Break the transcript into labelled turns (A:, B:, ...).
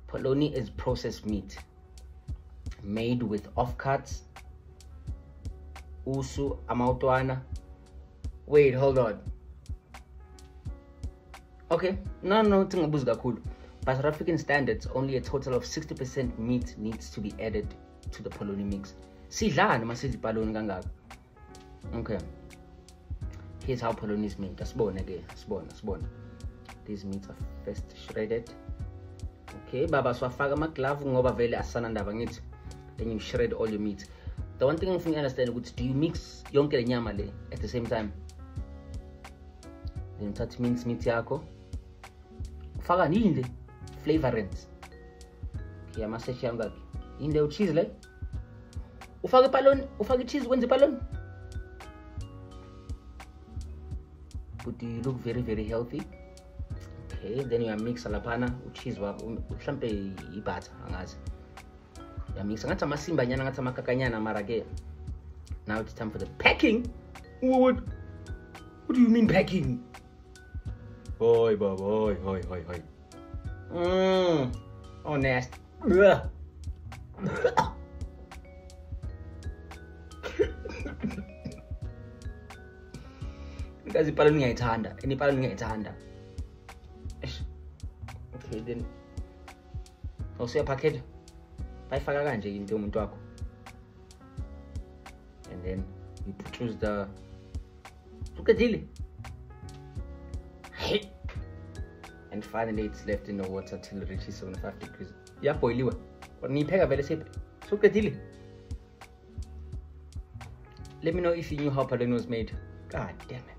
A: Polony is processed meat made with offcuts, usu, amautwana. Wait, hold on. Okay, no, by South African standards, only a total of 60% meat needs to be added to the polony mix. Okay, here's how polony is made. Spawn. These meats are first shredded. Okay, baba swafaka maglove ngoba vele asana ndaba ngithi. Then you shred all your meat. The one thing I think understand is, do you mix yonke le nyama le at the same time? Then uthatha mince meat yakho. Ufaka nini le flavorants. Okay, amaseshi angaki. Yini le cheese le? Ufaka polony, ufaka cheese wenze polony. But do you look very, very healthy? Okay, then you mix lapana cheese wakho mhlambe ibutter angazi. You mix ngathi amasimba nyana ngathi amakakanyana mara ke. Now it's time for the packing. What do you mean packing? Oi baba, oi. Oh nasty. Because ipaloni ngiyayithanda, ipaloni ngiyayithanda. Okay, then also packet bayifaka kanje into yomuntu wakho, and then you choose the and finally it's left in the water till it reaches 75 degrees. Boiliwe niyipheka vele suqedile. Let me know if you knew how polony was made. God damn it.